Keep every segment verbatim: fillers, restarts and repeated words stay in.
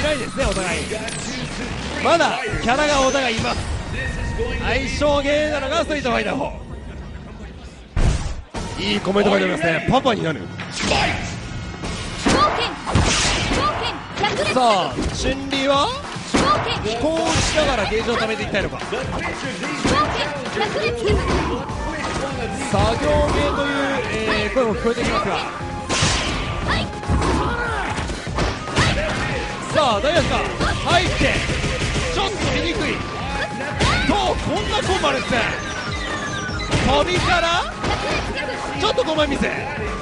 ないですね、お互い。まだキャラがお互いいます。相性ゲーなのがストリートファイターフォー。いいコメントが出ますね。パパになる。さあ春麗は飛行をしながらゲージを貯めていきたいのか。作業ゲーという、えー、声も聞こえてきますが、さあダイヤスが入ってちょっと見にくいと、こんなコンボあるんですね。飛びからちょっとごまい見せ。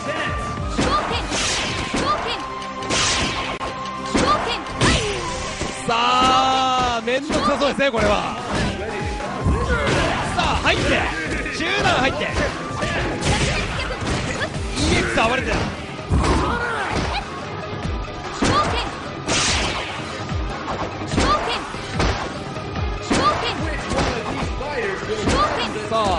さあ面倒くさそうですねこれは。さあ入ってじゅうなな入って イーエックス 暴れてた。さあ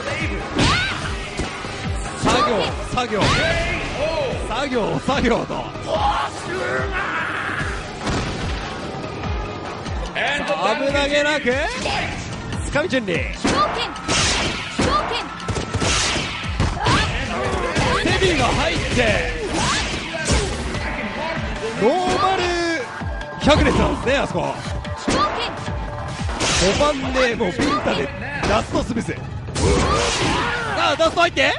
作業作業作業作業と危なげなくつかみ順利。テビが入ってノーマルひゃく列なんですね。あそこごばんでもうビンタでラストスミス。さあラスト入って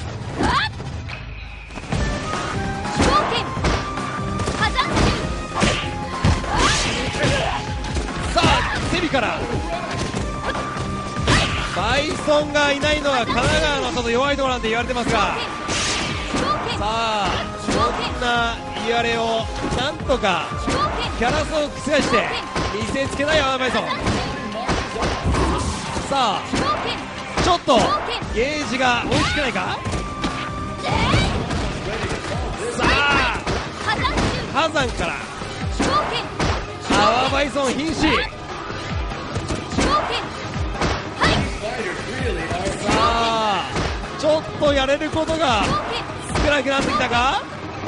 さあセビからバイソンがいないのは神奈川のちょっと弱いところなんて言われてますが、さあそんな言われをなんとかキャラ層を覆して見せつけないバイソン。さあちょっとゲージが追いつけないか。さあ火山からアワバイソン瀕死。さあちょっとやれることが少なくなってきたか。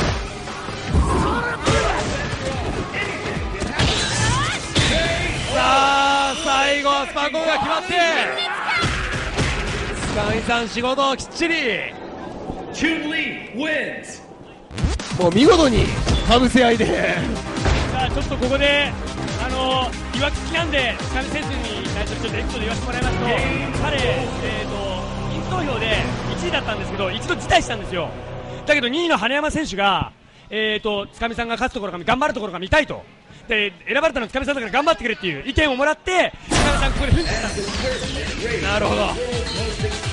さあ最後はスパコンが決まってスカミさん仕事をきっちり。もう見事にかぶせ合いで。 さあちょっとここであのいわくつきなんでスカミ選手にちょっとエピソード言わせてもらいますと、彼、えー、とイン投票でいちいだったんですけど一度辞退したんですよ。だけどにいの羽山選手が、えー、とつかみさんが勝つところが頑張るところが見たいと。で選ばれたのはつかみさんだから頑張ってくれっていう意見をもらってつかみさんここで奮起したんです。 なるほど。